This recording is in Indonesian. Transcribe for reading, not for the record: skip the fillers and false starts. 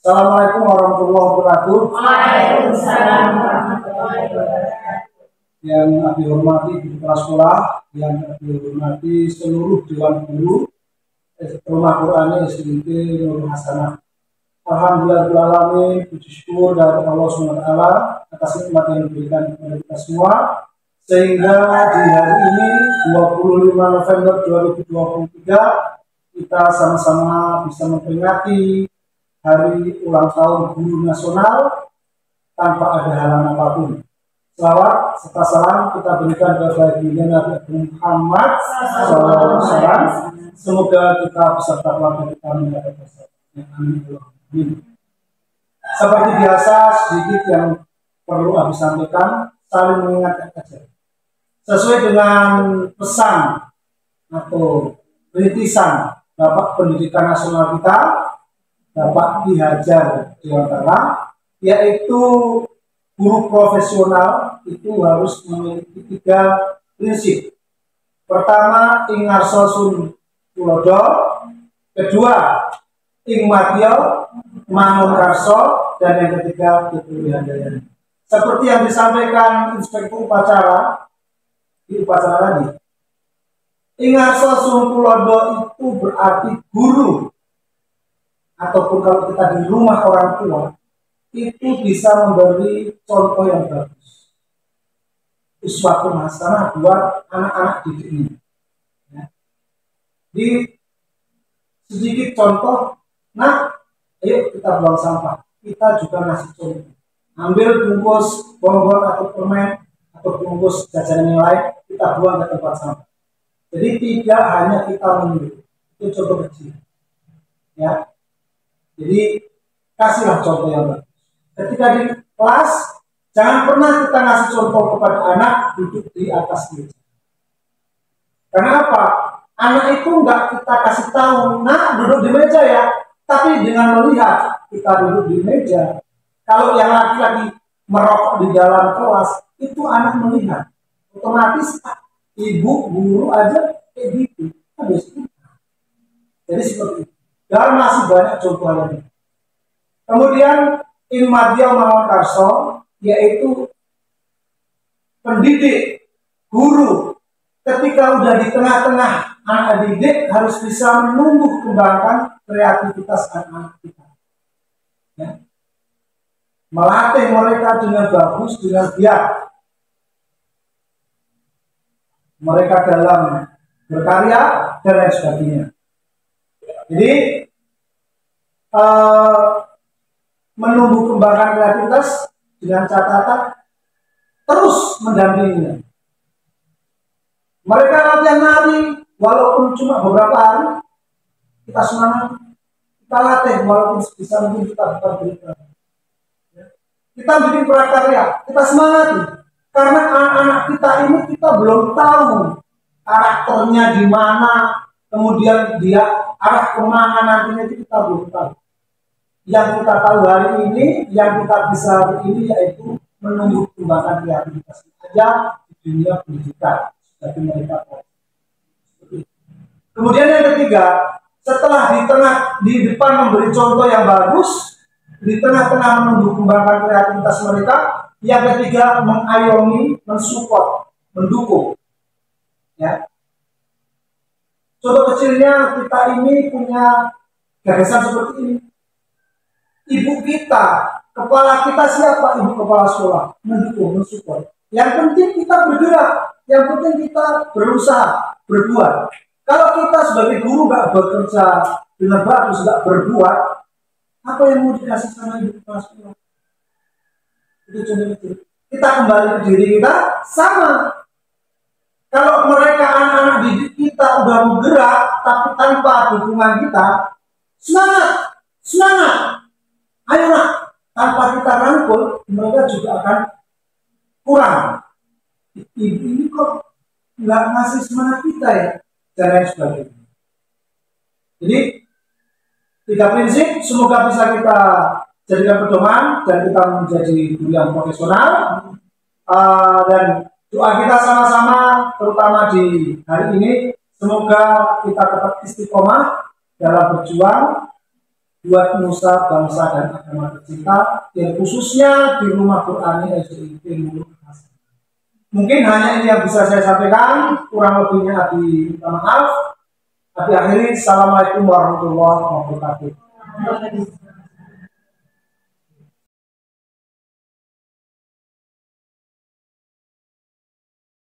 Assalamualaikum warahmatullahi wabarakatuh. Waalaikumsalam warahmatullahi wabarakatuh. Yang kami hormati di kepala sekolah, yang kami hormati seluruh dewan guru Rumah Quran SDIT Nurul Hasanah. Alhamdulillahirrahmanirrahim, puji syukur dari Allah SWT atas nikmat yang diberikan kepada kita semua, sehingga di hari ini 25 November 2023 kita sama-sama bisa memperingati Hari Ulang Tahun Guru Nasional tanpa ada halangan apapun. Selawat serta salam kita berikan kepada Nabi Muhammad SAW. Semoga kita beserta keluarga kita mendapat keselamatan. Amin. Seperti biasa, sedikit yang perlu aku sampaikan, saling mengingatkan saja. Sesuai dengan pesan atau rintisan Bapak Pendidikan Nasional kita, Bapak Ki Hajar Dewantara, yaitu guru profesional itu harus memiliki 3 prinsip. Pertama, ing ngarsa sun tulodo. Kedua, ing madya mangun karso. Dan yang ketiga, ketulihan daya. Seperti yang disampaikan Inspektur Upacara di upacara tadi, ing ngarsa sun tulodo itu berarti guru, ataupun kalau kita di rumah orang tua, itu bisa memberi contoh yang bagus, uswatun hasanah buat anak-anak didik ini. Ya. Di sedikit contoh, ayo kita buang sampah, kita juga ngasih contoh. Ambil bungkus bonbon atau permen atau bungkus jajanan yang lain, kita buang ke tempat sampah. Jadi tidak hanya kita menunjuk, itu contoh kecil. Ya. Jadi kasihlah contoh yang bagus. Ketika di kelas, jangan pernah kita ngasih contoh kepada anak duduk di atas meja. Karena apa? Anak itu enggak kita kasih tahu, duduk di meja ya. Tapi dengan melihat kita duduk di meja, kalau yang laki-laki merokok di dalam kelas, itu anak melihat. Otomatis ibu, guru aja kayak gitu. Habis itu. Jadi seperti itu. Dan masih banyak contoh lainnya. Kemudian ing madya mangun karso, yaitu pendidik, guru, ketika udah di tengah-tengah anak didik harus bisa menumbuh kembangkan kreativitas anak-anak kita. Ya. Melatih mereka dengan bagus, dengan giat. Mereka dalam berkarya dan lain sebagainya. Jadi menumbuh kembangkan kreativitas dengan catatan terus mendampinginya. Mereka latihan nari walaupun cuma beberapa hari, kita semangat, kita latih walaupun bisa mungkin kita bukan berita. Kita bikin prakarya, kita semangati. Karena anak-anak kita ini kita belum tahu karakternya di mana, kemudian dia arah kemana nantinya itu kita belum tahu. Yang kita tahu hari ini, yang kita bisa hari ini yaitu menumbuh kembangkan kreativitas saja di dunia pendidikan bagi mereka. Kemudian yang ketiga, setelah di depan memberi contoh yang bagus, di tengah-tengah menumbuh kembangkan kreativitas mereka, yang ketiga mengayomi, mensupport, mendukung. Ya. Contoh kecilnya kita ini punya gagasan seperti ini. Ibu kita, kepala kita siapa? Ibu kepala sekolah, mendukung, mensupport. Yang penting kita bergerak, yang penting kita berusaha, berbuat. Kalau kita sebagai guru nggak bekerja dengan bagus, nggak berbuat, apa yang mau dikasih sama ibu kepala sekolah? Itu contoh kecil. Kita kembali ke diri kita, sama. Kalau mereka anak-anak didik kita udah bergerak, tapi tanpa dukungan kita, semangat. Ayo nak, tanpa kita rangkul, mereka juga akan kurang. Ibu ini kok nggak ngasih semangat kita ya, dan lain sebagainya. Jadi 3 prinsip semoga bisa kita jadikan pedoman dan kita menjadi guru yang profesional. Dan doa kita sama-sama, terutama di hari ini, semoga kita tetap istiqomah dalam berjuang buat nusa bangsa dan agama tercinta, yang khususnya di Rumah Qur'ani SDIT Nurul Hasanah. Mungkin hanya ini yang bisa saya sampaikan, kurang lebihnya Abi minta maaf. Abi akhiri, Assalamualaikum warahmatullahi wabarakatuh.